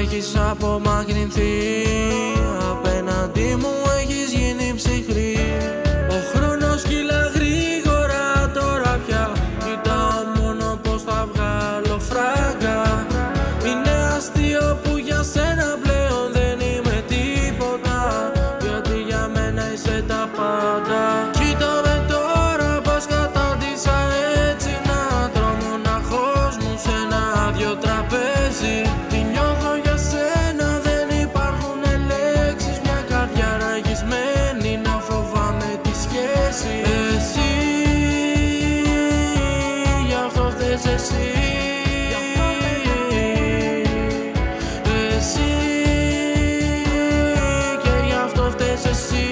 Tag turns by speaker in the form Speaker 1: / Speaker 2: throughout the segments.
Speaker 1: έχεις απομακρυνθεί, απέναντί μου έχεις γίνει ψυχρή. Ο χρόνος κύλα γρήγορα τώρα πια, κοιτάω μόνο πως θα βγάλω φράγκα. Είναι αστείο που για σένα πλέον δεν είμαι τίποτα, γιατί για μένα είσαι τα πάντα. Κοίτα με τώρα πως κατάντησα έτσι να τρώω μοναχός μου σε ένα άδειο τραπέζι. Τι νιώθω για σένα, δεν υπάρχουν λέξεις, μια καρδιά ραγισμένη να φοβάμαι τη σχέση. Εσύ, γι' αυτό φταίς εσύ. Εσύ, και γι' αυτό φταίς εσύ.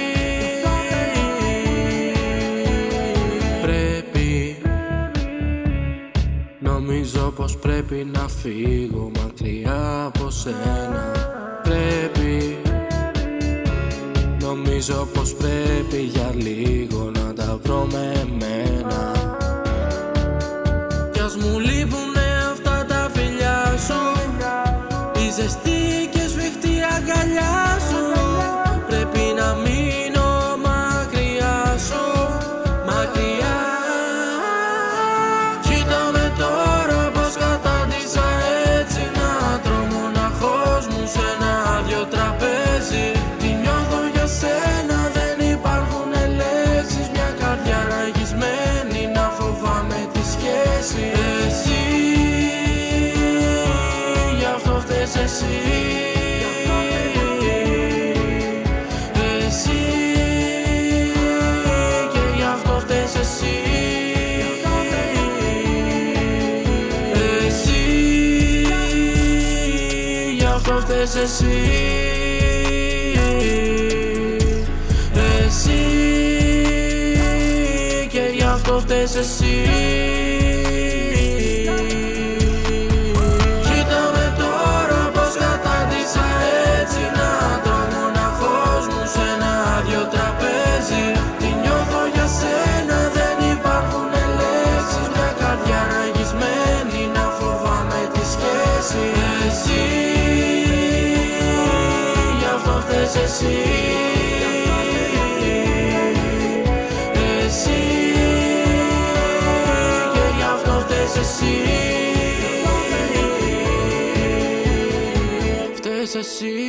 Speaker 1: Νομίζω πως πρέπει να φύγω μακριά από σένα. Πρέπει, νομίζω πως πρέπει για λίγο να τα βρω με εμένα. Κι ας μου λείπουνε αυτά τα φιλιά σου, η ζεστή και σφιχτή αγκαλιά σου. Πρέπει να μείνω μακριά σου, μακριά. Κοίτα με τώρα πως κατάντησα έτσι να τρώω μοναχός μου σε ένα άδειο τραπέζι. Τι νιώθω για σένα, δεν υπάρχουν λέξεις, μια καρδιά ραγισμένη να φοβάμαι τη σχέση. Εσύ, γι' αυτό φταίς εσύ. Εσύ, και γι' αυτό φταίς εσύ. Εσύ, γι' αυτό φταίς εσύ. Εσύ, και γι' αυτό φταίς εσύ. Κοίτα με τώρα πως κατάντησα έτσι να τρώω μοναχός μου σε ένα άδειο τραπέζι. Τι νιώθω για σένα, δεν υπάρχουν λέξεις, μια καρδιά ραγισμένη να φοβάμαι τη σχέση. Εσύ, γι' αυτό φταίς εσύ. Εσύ, και γι' αυτό φταίς εσύ. Φταίς εσύ.